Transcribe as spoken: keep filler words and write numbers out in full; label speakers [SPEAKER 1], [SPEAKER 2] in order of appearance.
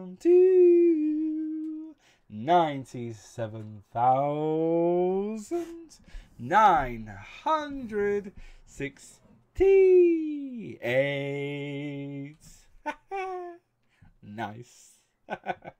[SPEAKER 1] down to ninety-seven thousand nine hundred sixty-eight. Nice.